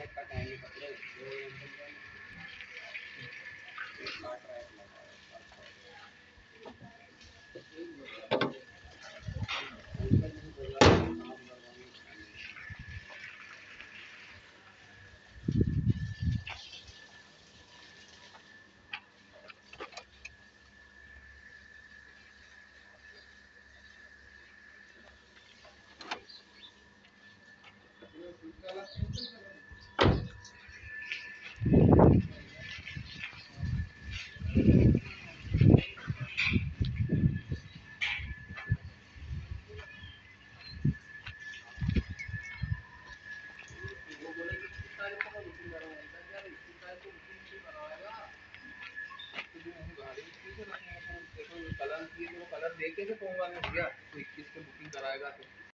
colour देखे थे तो भैया तो 21 के बुकिंग कराएगा तो